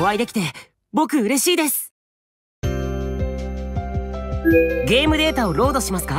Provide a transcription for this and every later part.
お会いできて僕嬉しいです。ゲームデータをロードしますか？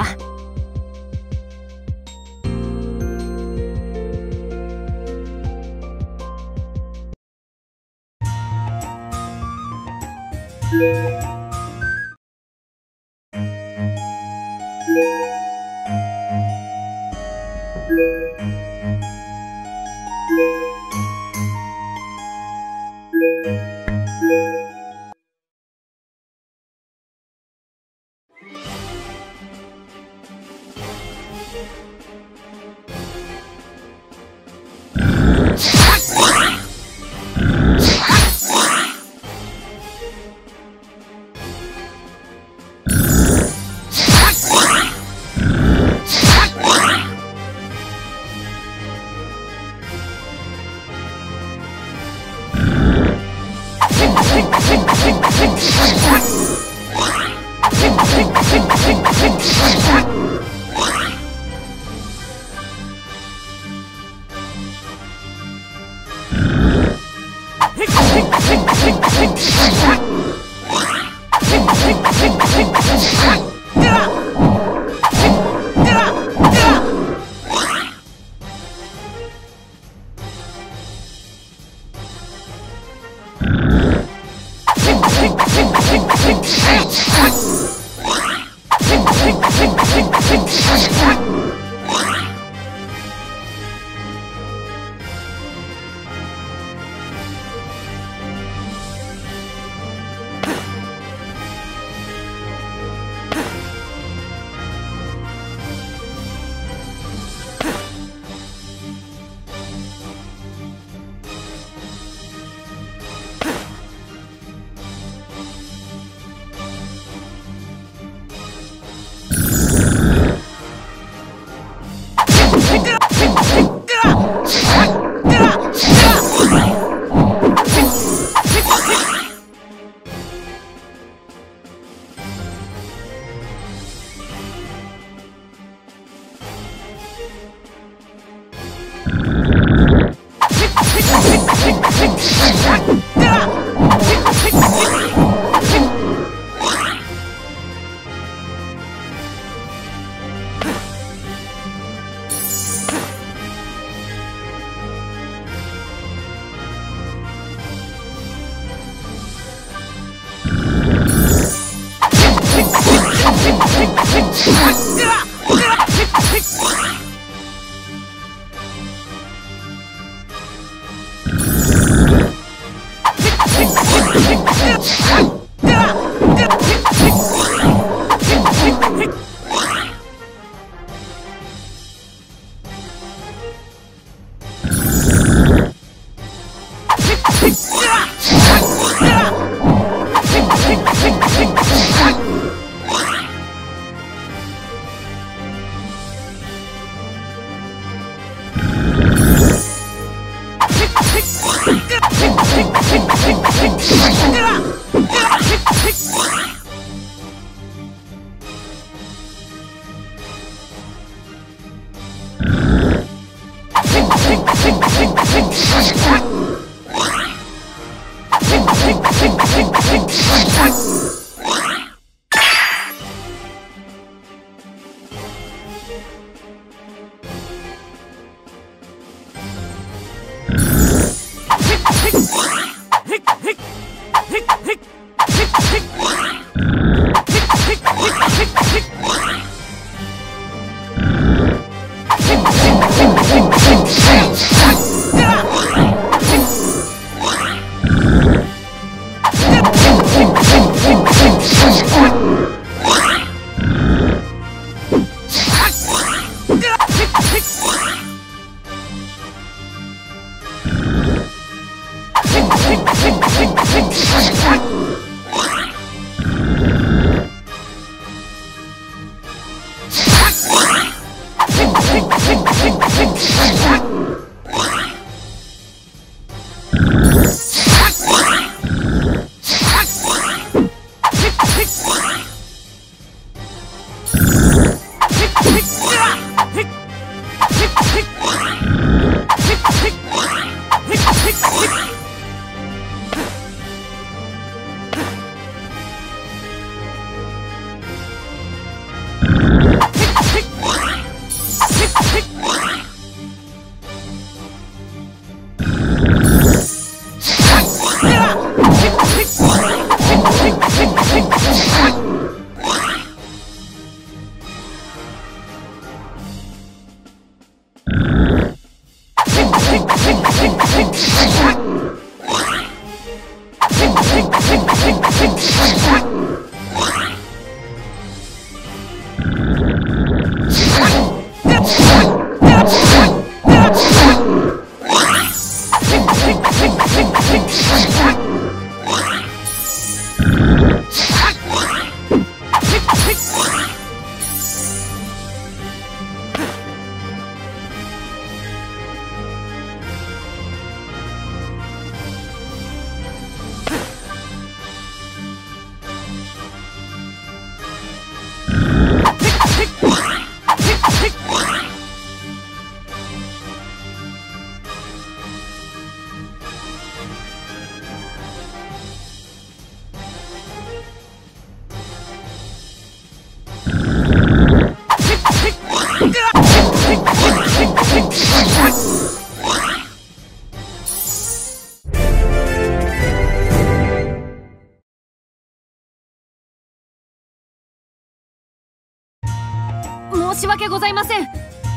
申し訳ございません。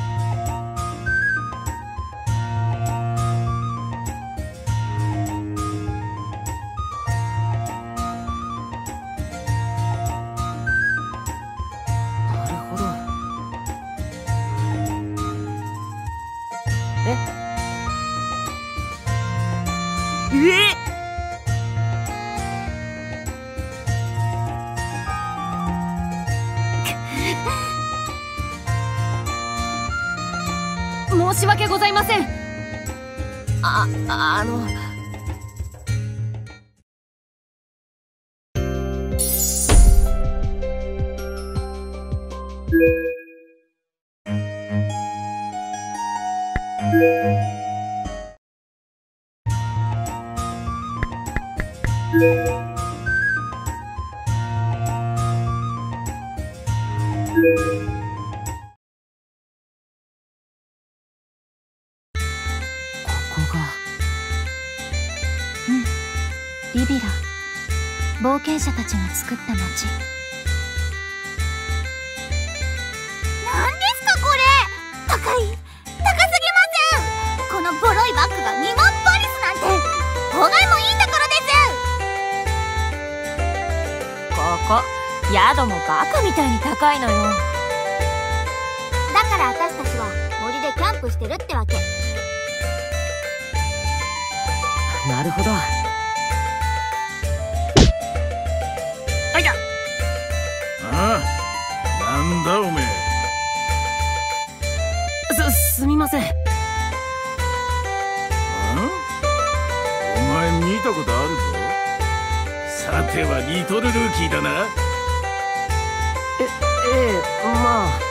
なるほど。 申し訳ございません。 リビラ、冒険者たちが作った街。 なんですかこれ、高すぎません。このボロいバッグが2万バリスなんて法外もいいところです。 ここ宿もバカみたいに高いのよ。 だから私たちは森でキャンプしてるってわけ。 なるほど。 なんだおめえ。 すみません。 お前見たことあるぞ。さてはリトルルーキーだな。 まあ。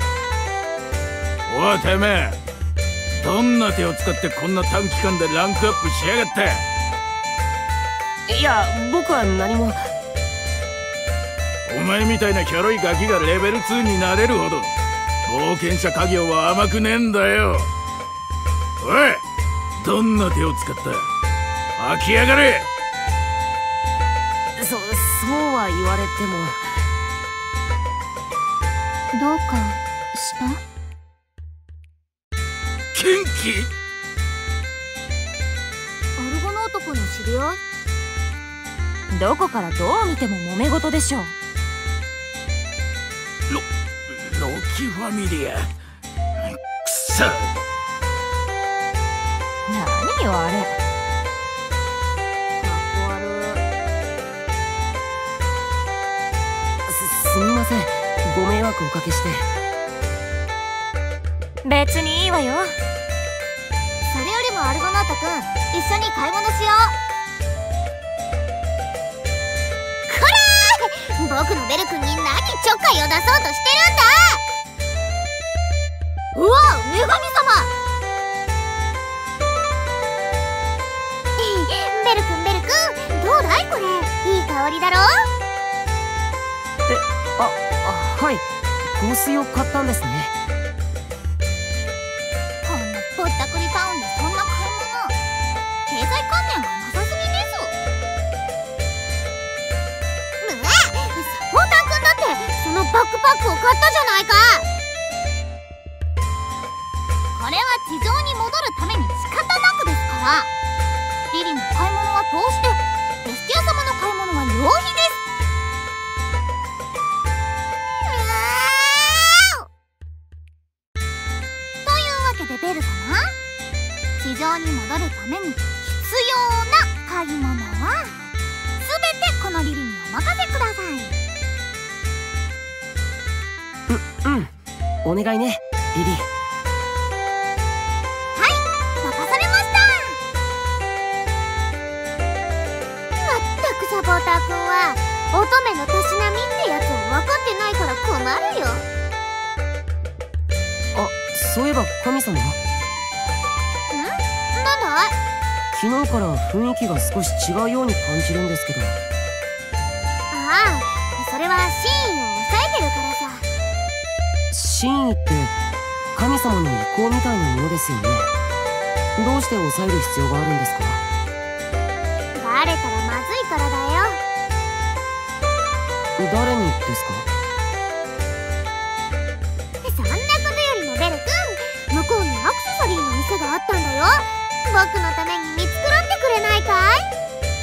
おいてめえ、どんな手を使ってこんな短期間でランクアップしやがった。 いや、僕は何も。 お前みたいなひょろいガキがレベル2になれるほど冒険者家業は甘くねえんだよ。おい、どんな手を使った？開きやがれ。 そうは言われても。 どうかした？ 元気？ アルゴノート君の知り合い？ どこからどう見ても揉め事でしょう。 ロキファミリア。くそ。 何よあれ。 かっこ悪い。 すみません。ご迷惑おかけして。 別にいいわよ。 それよりもアルゴノート君、一緒に買い物しよう。こらー！僕のベル君に何ちょっかいを出そうとしてるんだ。うわ、女神様。ベル君、どうだいこれ。いい香りだろ。 はい。香水を買ったんですね。 こんなぼったくりタウンでそんな買い物、経済観念がなさすぎです。サポーター君だってそのバックパックを買ったじゃないか。これは地上に戻るために仕方なくさ。リリの買い物は投資で、ベスティア様の買い物は浪費です。というわけでベル様、地上に戻るために必要な買い物は全てこのリリにお任せください。 お願いね、リリー。 はい、任されました。まったくサポーターくんは乙女のたしなみってやつを分かってないから困るよ。 あ、そういえば神様。 なんだい？ 昨日から雰囲気が少し違うように感じるんですけど。 ああ、それは真意を抑えてるからさ。 真意って神様の意向みたいなものですよね。どうして抑える必要があるんですか？ バレたらまずいからだよ。 誰にですか？ そんなことよりもベル君、向こうにアクセサリーの店があったんだよ。僕のために見繕ってくれないかい？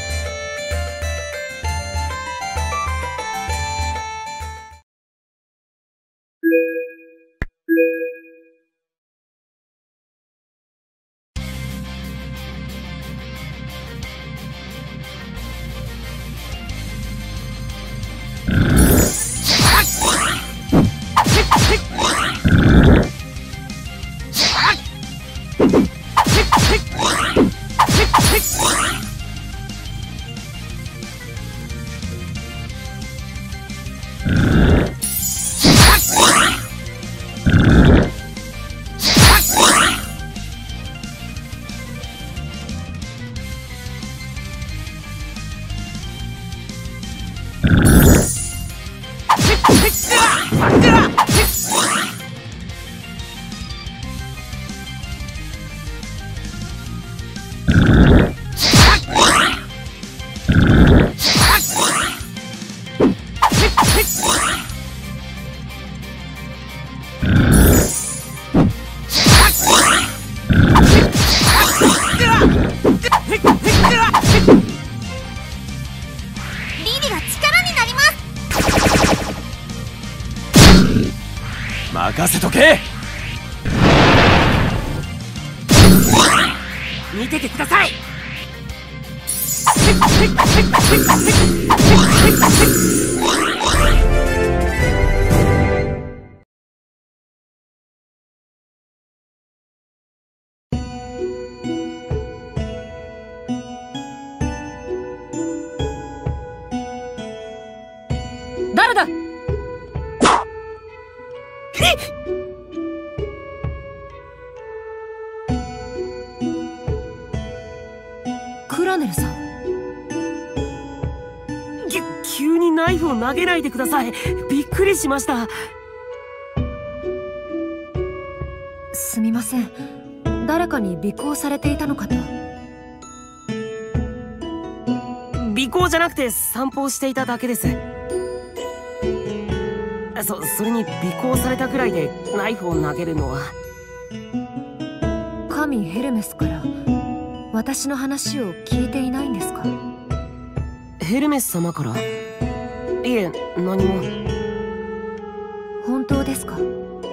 任せとけ。 見ててください。誰だ？クラネルさん。急にナイフを投げないでください。びっくりしました。 すみません、誰かに尾行されていたのかと。 尾行じゃなくて散歩をしていただけです。それに尾行されたくらいでナイフを投げるのは。 神ヘルメスから私の話を聞いていないんですか？ ヘルメス様から？いえ、何も。 本当ですか？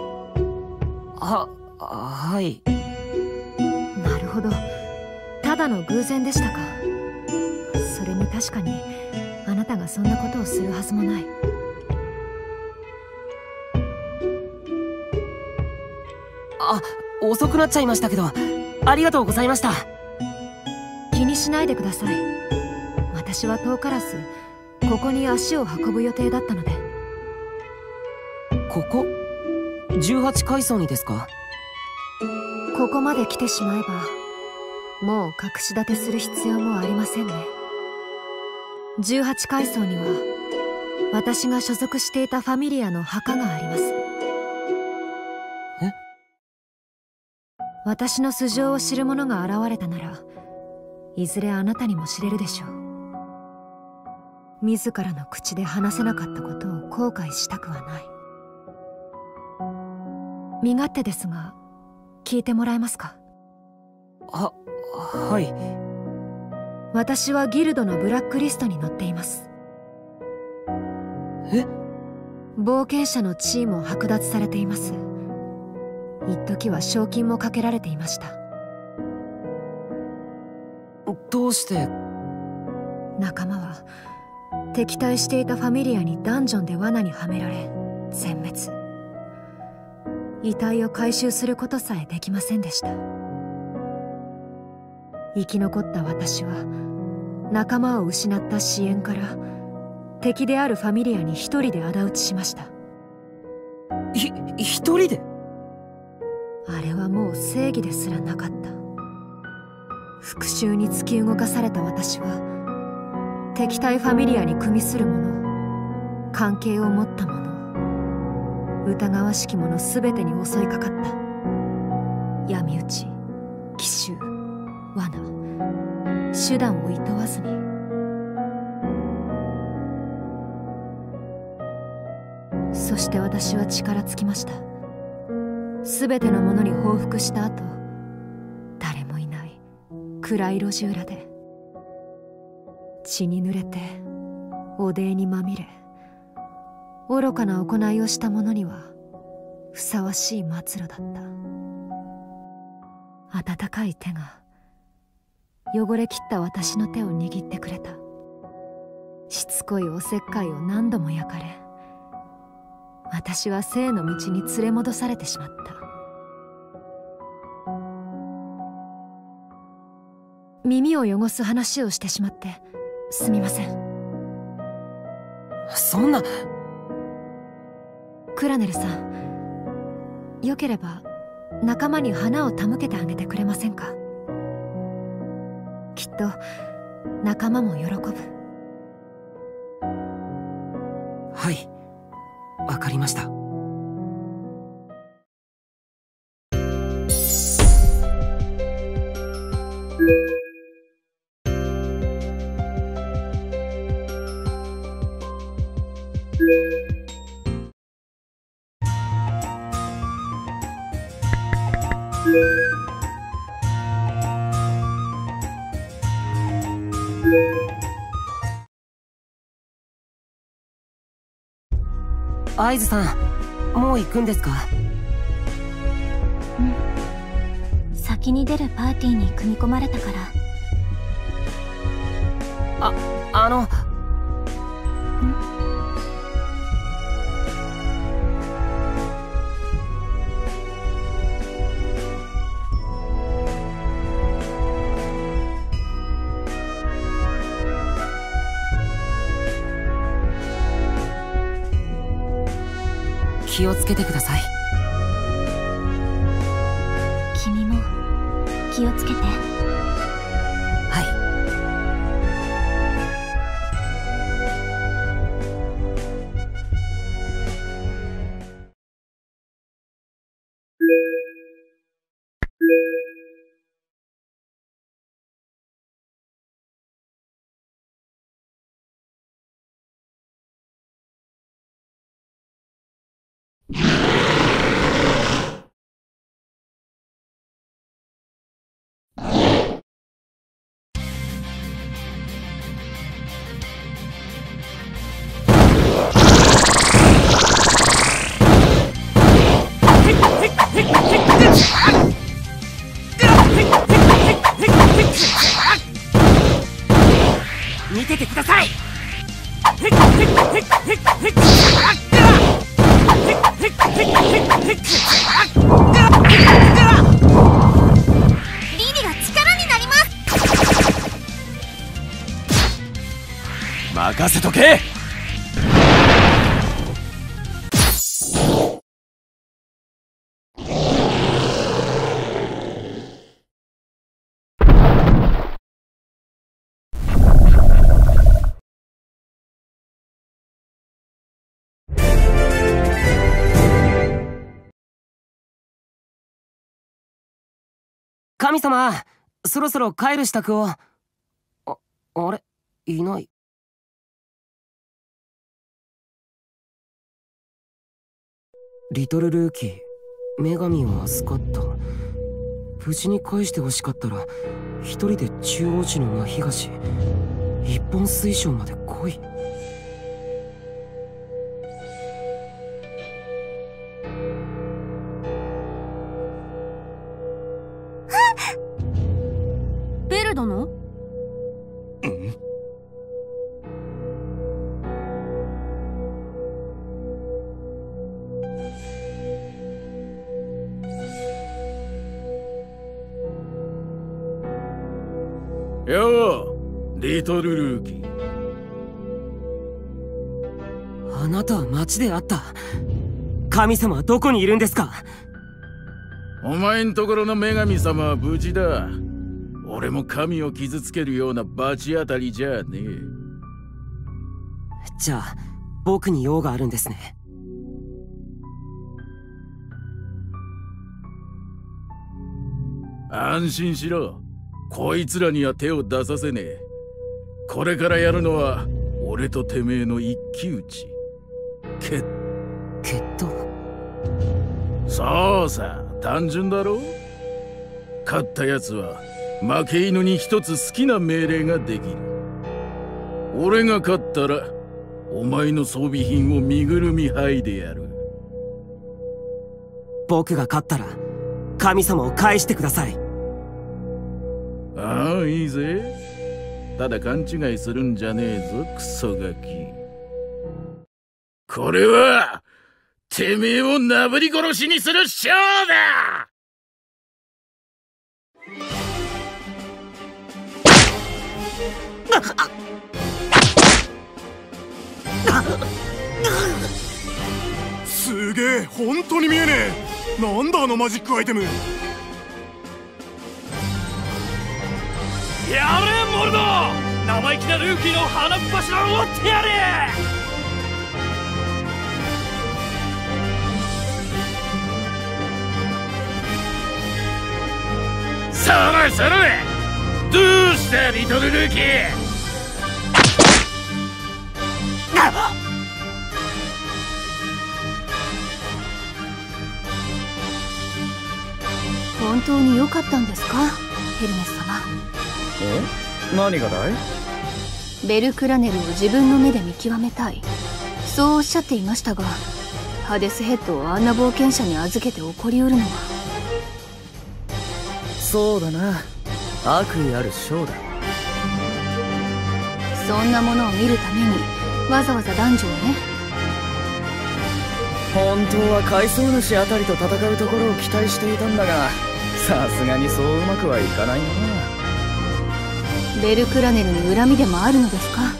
はい。 なるほど、ただの偶然でしたか。それに確かにあなたがそんなことをするはずもない。 遅くなっちゃいましたけど、ありがとうございました。 気にしないでください。私は遠からずここに足を運ぶ予定だったので。 ここ18階層にですか？ ここまで来てしまえばもう隠し立てする必要もありませんね。18階層には私が所属していたファミリアの墓があります。私の素性を知る者が現れたなら、いずれあなたにも知れるでしょう。自らの口で話せなかったことを後悔したくはない。身勝手ですが聞いてもらえますか？ はい。 私はギルドのブラックリストに載っています。 え？ 冒険者の地位も剥奪されています。一時は賞金もかけられていました。 どうして？ 仲間は敵対していたファミリアにダンジョンで罠にはめられ全滅。遺体を回収することさえできませんでした。生き残った私は仲間を失った支援から敵であるファミリアに一人で仇討ちしました。 一人で？ あれはもう正義ですらなかった。復讐に突き動かされた私は敵対ファミリアに組みする者、関係を持った者、疑わしき者全てに襲いかかった。闇討ち、奇襲、罠、手段をいとわずに。そして私は力尽きました。全てのものに報復した後、誰もいない暗い路地裏で血に濡れて汚泥にまみれ、愚かな行いをした者にはふさわしい末路だった。温かい手が汚れきった私の手を握ってくれた。しつこいおせっかいを何度も焼かれ、私は生の道に連れ戻されてしまった。耳を汚す話をしてしまってすみません。 そんな。 クラネルさん、よければ仲間に花を手向けてあげてくれませんか？きっと仲間も喜ぶ。 はい、わかりました。アイズさん、もう行くんですか？ うん。先に出るパーティーに組み込まれたから。 気をつけてください。 君も気をつけて。 はい。見ててください。 リリが力になります。 任せとけ。 神様、そろそろ帰る支度を。あれ、いない。リトルルーキー、女神を預かった。 無事に返してほしかったら一人で中央市の真東一本水晶まで来い。 ベル殿？ よう、リトルルーキー。 あなたは町で会った。神様はどこにいるんですか？ お前んところの女神様は無事だ。俺も神を傷つけるような罰当たりじゃねえ。 じゃあ僕に用があるんですね。 安心しろ。こいつらには手を出させねえ。これからやるのは俺とてめえの一騎打ち。決闘？ そうさ、単純だろ。勝ったやつは負け犬に一つ好きな命令ができる。俺が勝ったらお前の装備品を身ぐるみ剥いでやる。 僕が勝ったら神様を返してください。 ああ、いいぜ。ただ勘違いするんじゃねえぞ、クソガキ。これはてめえをなぶり殺しにするショーだ。 すげえ、本当に見えねえ。なんだあのマジックアイテム。 やれモルド、生意気なルーキーの鼻っ柱を割ってやれ。 それそれ、どうしたリトルルーキー。 本当に良かったんですか、ヘルメス様。 何がだい？ ベルクラネルを自分の目で見極めたい、そうおっしゃっていましたが、ハデスヘッドをあんな冒険者に預けて起こりうるのは。 そうだな、悪意あるショーだ。 そんなものを見るためにわざわざ男女をね。 本当は海藻主あたりと戦うところを期待していたんだが、さすがにそううまくはいかないな。 ベルクラネルに恨みでもあるのですか？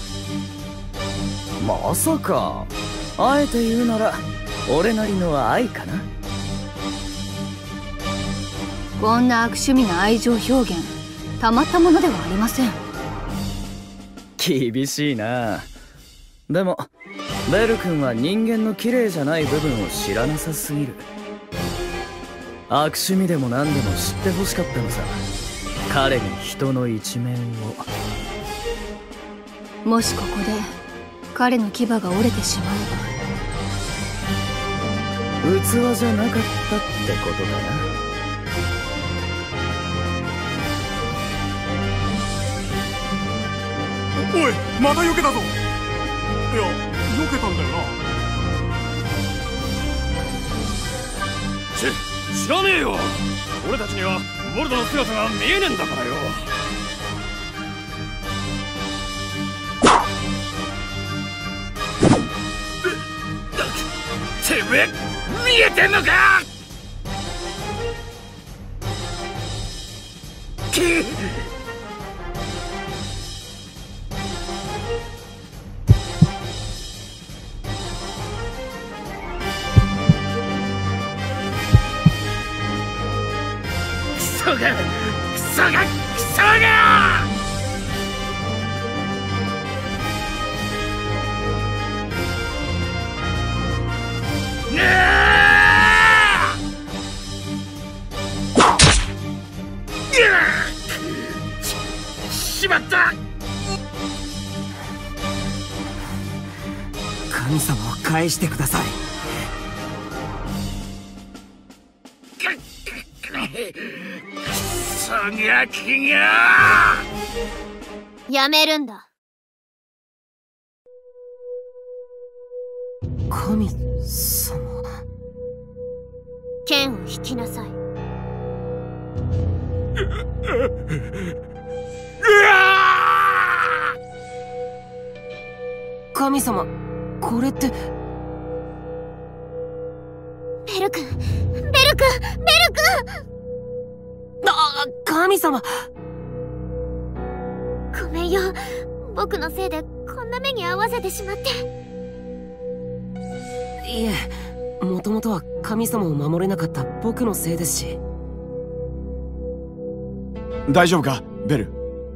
まさか。あえて言うなら俺なりの愛かな。 こんな悪趣味な愛情表現、たまったものではありません。 厳しいな。でもベル君は人間の綺麗じゃない部分を知らなさすぎる。悪趣味でも何でも知ってほしかったのさ、彼に人の一面を。 もしここで彼の牙が折れてしまえば。 器じゃなかったってことだな。 おい、また避けたぞ。いや、避けたんだよな。 知らねえよ。俺たちにはモルドの姿が見えねえんだからよ。 てめえ見えてんのか。クソがしまった。 神様を返してください。 そガキがやめるんだ。 神様。 剣を引きなさい。 神様、これって。 ベル君、ベル君、ベル君。 あ、神様。 ごめんよ、僕のせいでこんな目に遭わせてしまって。 いえ、もともとは神様を守れなかった僕のせいですし。 大丈夫かベル。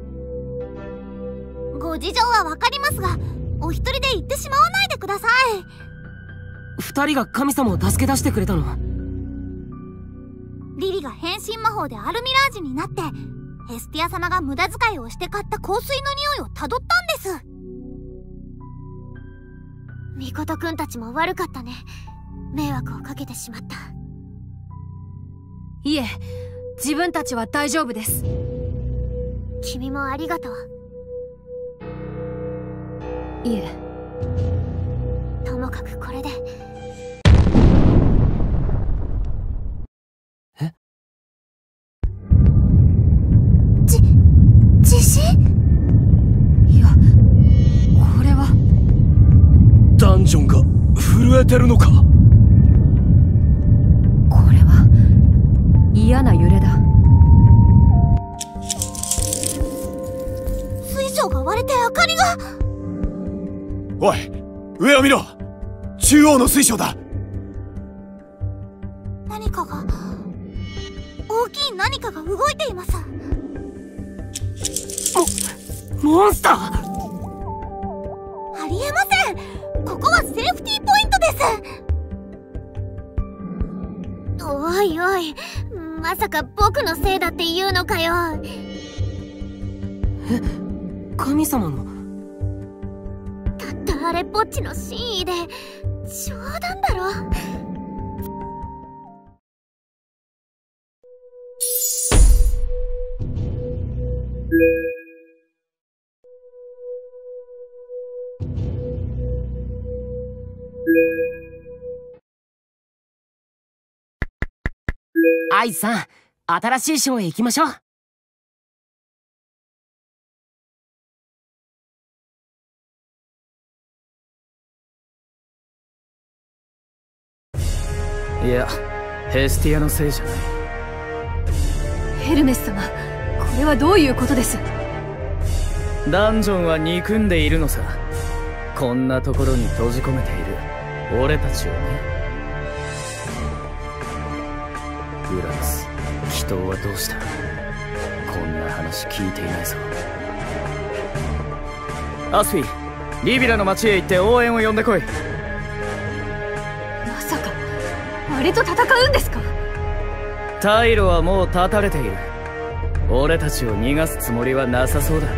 ご事情はわかりますが、お一人で行ってしまわないでください。 二人が神様を助け出してくれたの。 リリが変身魔法でアルミラージュになって、ヘスティア様が無駄遣いをして買った香水の匂いをたどったんです。ミコトくんたちも悪かったね。迷惑をかけてしまった。 いえ、自分たちは大丈夫です。 君もありがとう。 いえ、 ともかくこれで。地震？ いや、これはダンジョンが震えてるのか。 これは嫌な揺れだ。 水晶が割れて明かりが。 おい、上を見ろ。中央の水晶だ。 何かが、大きい何かが動いています。 モンスター。 ありえません。ここはセーフティーポイントです。おいおい、まさか僕のせいだって言うのかよ。 え、神様の。 たったあれっぽっちの真意で冗談だろ。 アイズさん、新しいショーへ行きましょう。 いや、ヘスティアのせいじゃない。 ヘルメス様、これはどういうことです？ ダンジョンは憎んでいるのさ。こんなところに閉じ込めている俺たちをね。ウラヌス、祈祷はどうした？こんな話聞いていないぞ。アスフィ、リビラの町へ行って応援を呼んでこい。 まさかあれと戦うんですか？ 退路はもう断たれている。俺たちを逃がすつもりはなさそうだ。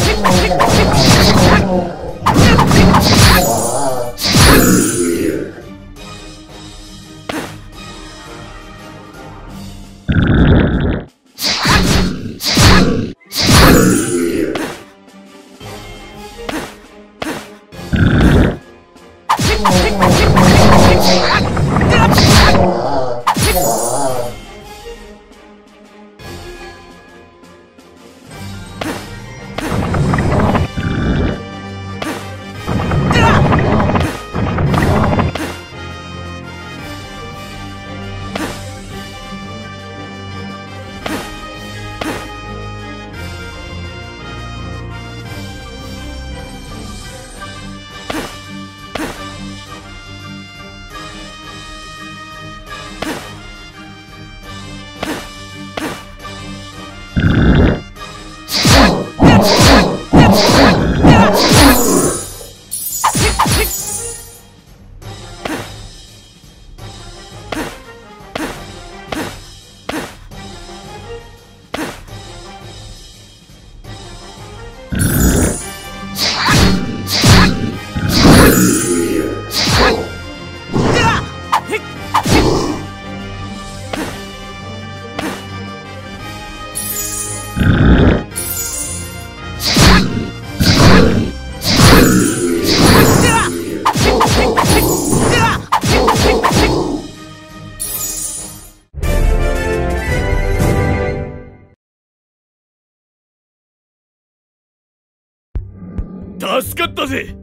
助かったぜ。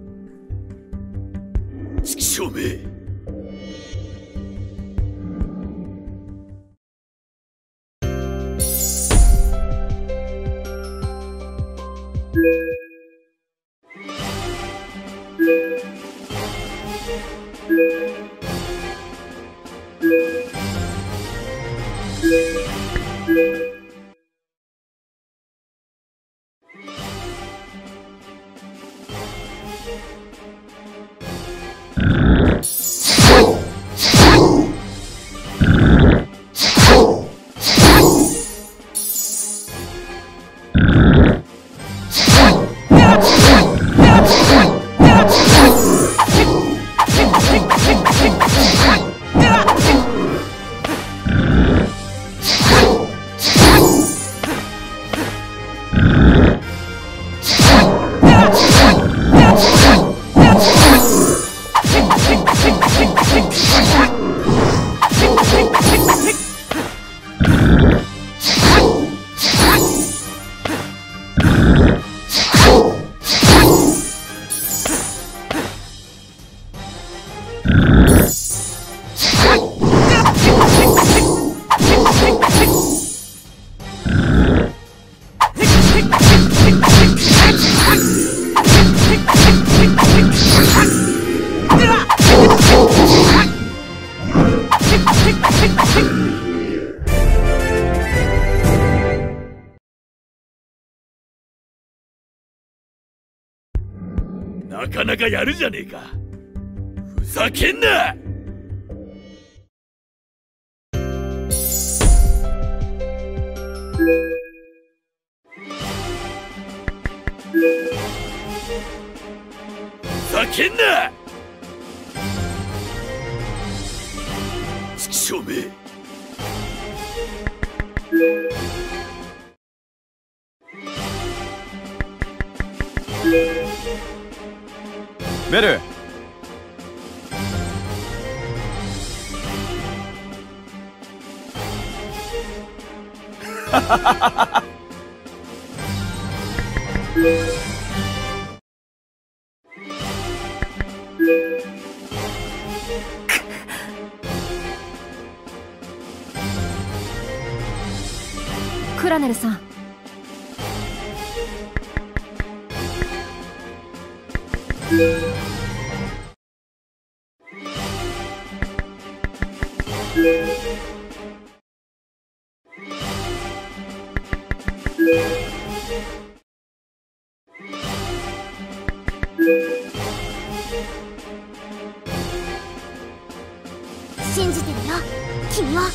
指揮証明。なかなかやるじゃねえか。ふざけんな。ふざけんな。指揮証明。 ベル。 クラネルさん。 信じてるよ、君を。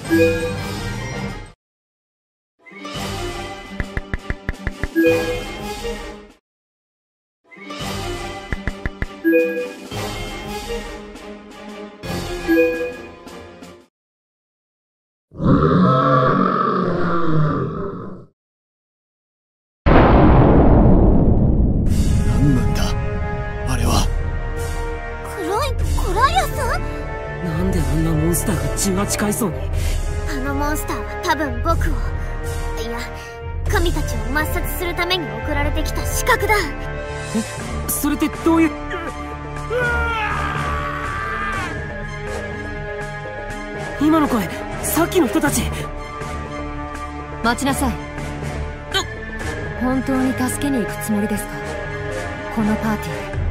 何なんだあれは。 黒いコライアス？ なんであんなモンスターが18階層に。 あのモンスターは多分僕を、いや神たちを抹殺するために送られてきた刺客だ。 それってどういう。今の声、さっきの人たち。 待ちなさい。本当に助けに行くつもりですか、このパーテ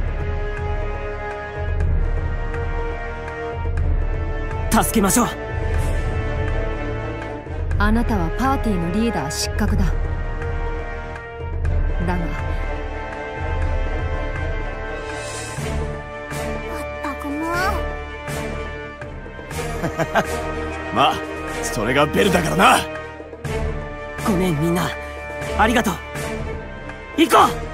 ィー。 助けましょう。 あなたはパーティーのリーダー失格だ。だがまったくもう。 まあそれがベルだからな。 ごめんみんな、ありがとう。行こう。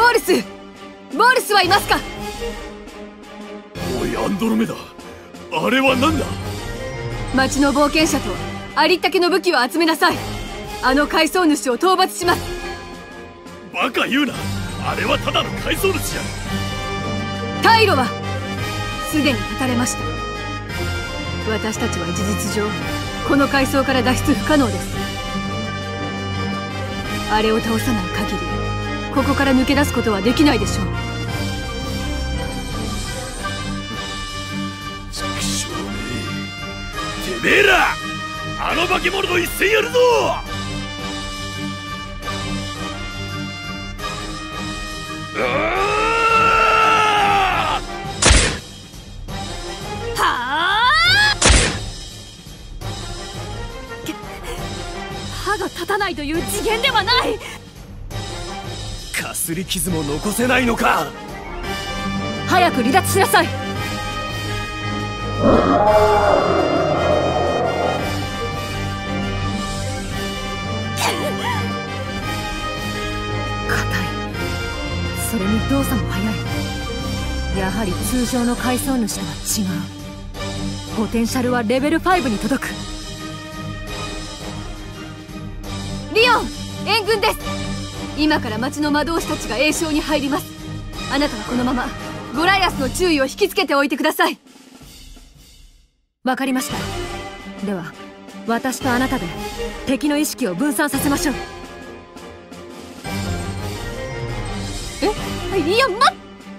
ボルスはいますか？ おいアンドロメダ、あれは何だ？ 町の冒険者とありったけの武器を集めなさい。あの階層主を討伐します。 バカ言うな、あれはただの階層主じゃ。 退路はすでに断たれました。私たちは事実上この階層から脱出不可能です。あれを倒さない限りここから抜け出すことはできないでしょう。 畜生め、てめえらあの化け物と一戦やるぞ。 歯が立たないという次元ではない。 かすり傷も残せないのか。 早く離脱しなさい。硬い。それに動作も速い。やはり通常の階層主とは違う。ポテンシャルはレベル5に届く。リオン、援軍です。今から町の魔導士たちが栄翔に入ります。あなたはこのままゴライアスの注意を引きつけておいてください。わかりました。では私とあなたで敵の意識を分散させましょう。いや、待っ。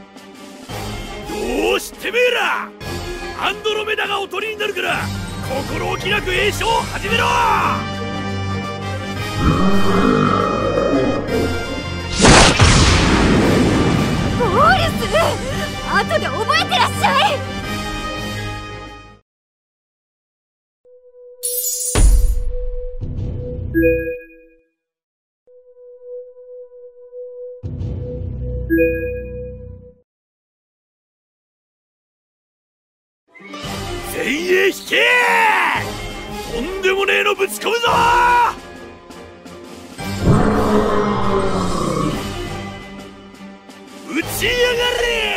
よーし、てめえらアンドロメダがおとりになるから心置きなく栄翔を始めろ。 ボールス、後で覚えてらっしゃい。 前衛引け。とんでもねえのぶち込むぞ。打ちやがれ。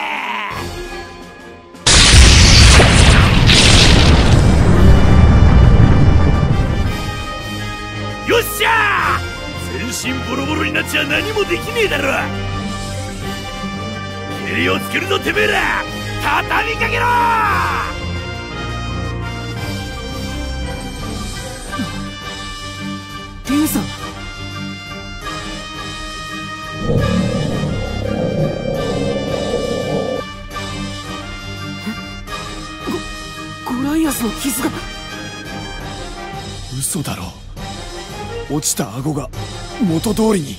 よっしゃー。全身ボロボロになっちゃ何もできねえだろ。蹴りをつけるぞてめえら。畳みかけろ。 リュウさん、ゴライアスの傷が。 嘘だろ。落ちた顎が元通りに。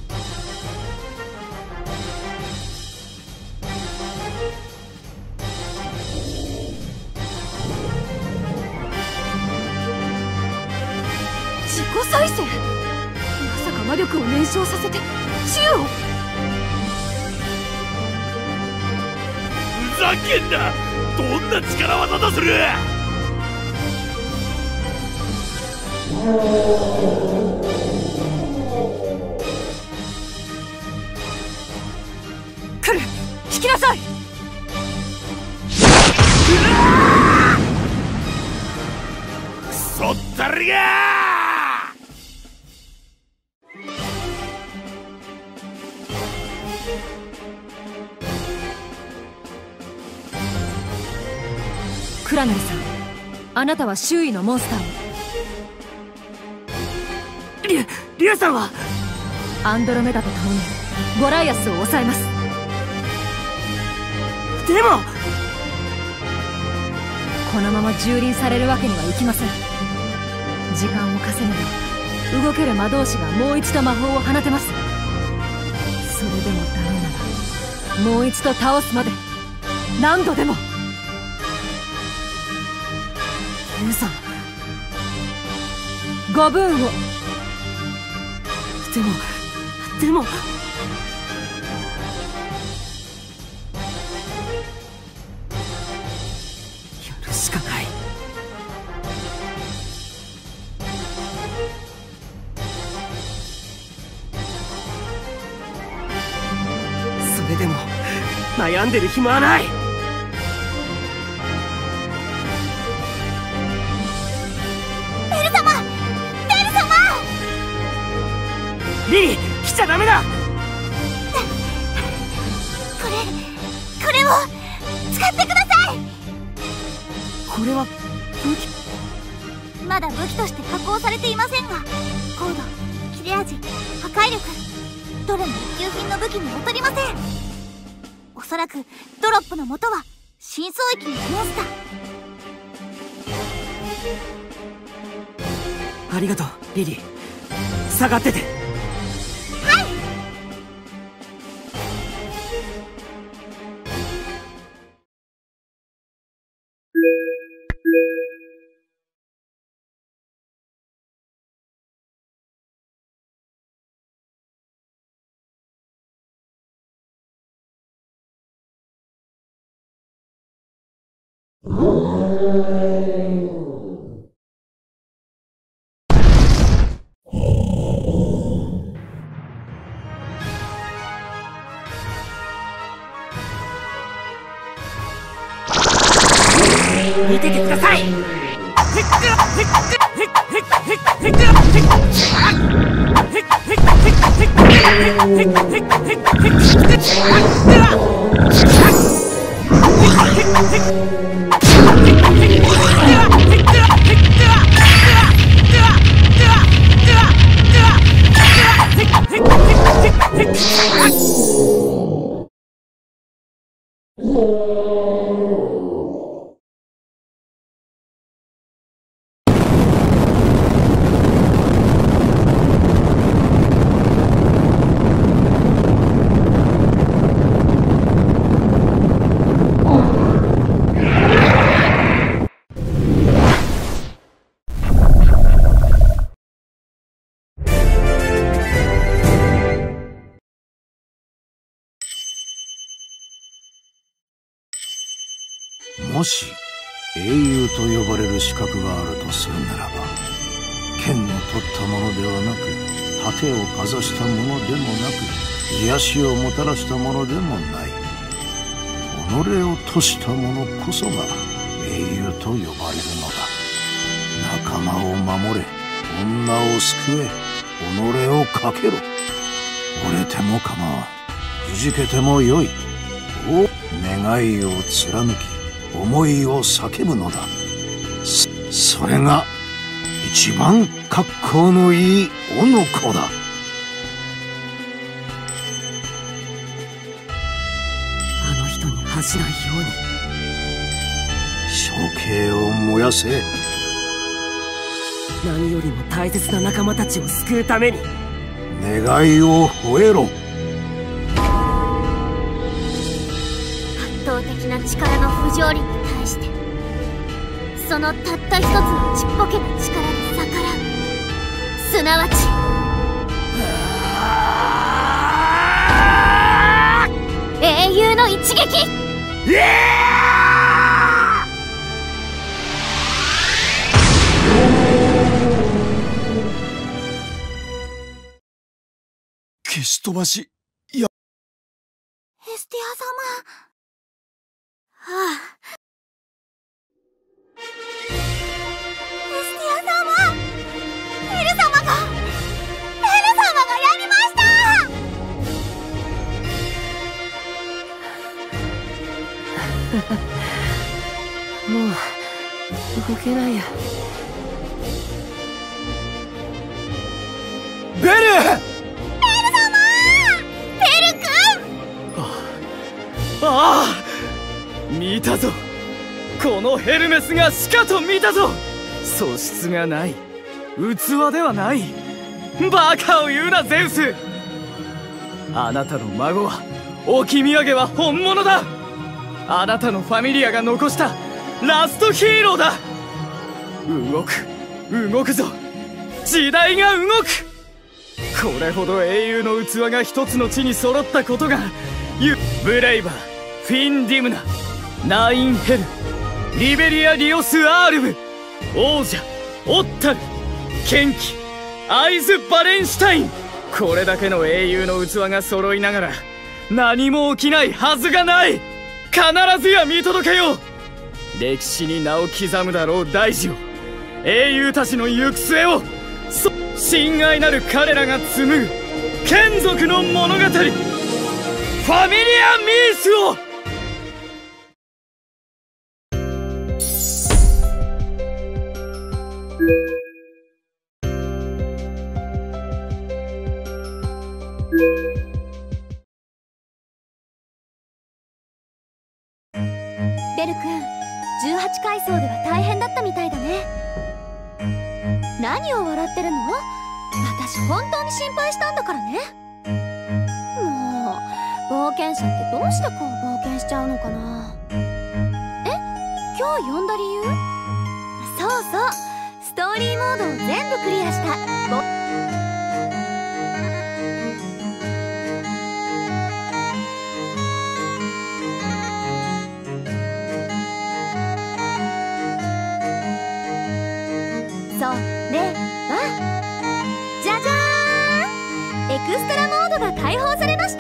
自己再生。まさか魔力を燃焼させて宙を。 ふざけんな。どんな力技だそれ。 来る、引きなさい。 クソったれが。 クラナルさん、あなたは周囲のモンスターを。 リュウさんはアンドロメダと共にゴライアスを抑えます。 でもこのまま蹂躙されるわけにはいきません。時間を稼げば動ける魔導士がもう一度魔法を放てます。それでもダメならもう一度倒すまで何度でも。 リュウさん、 ご分を。 でもやるしかない。 悩んでる暇はない。 ベル様、ベル様。 リリー、来ちゃダメだ。 これを使ってください。 これは武器？ まだ武器として加工されていませんが、高度、切れ味、破壊力、どれも一級品の武器に劣りません。おそらくドロップの元は深層域のモンスター。 ありがとうリリー、下がってて。 はい。 見ててください。 もし英雄と呼ばれる資格があるとするならば、剣を取ったものではなく、盾をかざしたものでもなく、癒しをもたらしたものでもない、己を賭した者こそが英雄と呼ばれるのだ。仲間を守れ、女を救え、己をかけろ。折れても構わん、くじけてもよい。願いを貫き、思いを叫ぶのだ。それが一番格好のいいおの子だ。 あの人に恥じないように。 処刑を燃やせ。 何よりも大切な仲間たちを救うために。 願いを吠えろ。 圧倒的な力の不条理に対して、そのたった一つのちっぽけな力に逆らう、すなわち英雄の一撃。 消し飛ばし、や。 エスティア様。はあ。エスティア様。ベル様がやりました。 もう動けないや。 ベル！ああ、見たぞ。このヘルメスがしかと見たぞ。素質がない、器ではない。バカを言うなゼウス。あなたの孫は、置き土産は本物だ。あなたのファミリアが残したラストヒーローだ。動くぞ。時代が動く。これほど英雄の器が一つの地に揃ったことが、ブレイバー、フィン・ディムナ、ナイン・ヘル、リベリア・リオス・アールブ、王者、オッタル、ケンキ、アイズ・バレンシュタイン。これだけの英雄の器が揃いながら、 何も起きないはずがない。必ずや見届けよう。歴史に名を刻むだろう大事を、英雄たちの行く末を、親愛なる彼らが紡ぐ眷属の物語、ファミリア・ミースを。 ベル君、18階層では大変だったみたいだね。何を笑ってるの？私本当に心配したんだからね。もう冒険者ってどうしてこう冒険しちゃうのかな。今日呼んだ理由？そうそう、ストーリーモードを全部クリアしたそれは、じゃじゃーん！エクストラモードが解放されました。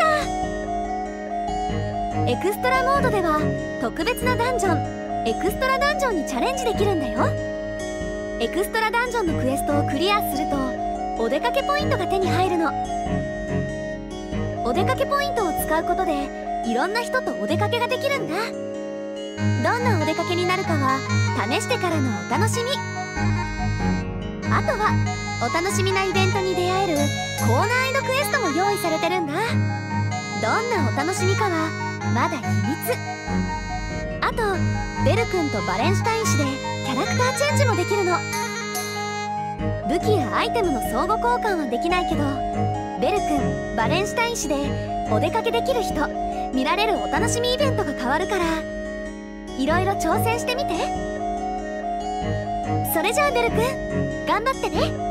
エクストラモードでは特別なダンジョン、エクストラダンジョンにチャレンジできるんだよ。エクストラダンジョンのクエストをクリアするとお出かけポイントが手に入るの。お出かけポイントを使うことでいろんな人とお出かけができるんだ。どんなお出かけになるかは試してからのお楽しみ。あとはお楽しみなイベントに出会える高難易度クエストも用意されてるんだ。どんなお楽しみかはまだ秘密。あとベル君とバレンシュタイン市でキャラクターチェンジもできるの。武器やアイテムの相互交換はできないけど、ベル君、バレンシュタイン市でお出かけできる人、見られるお楽しみイベントが変わるから、いろいろ挑戦してみて。それじゃあベル君、頑張ってね。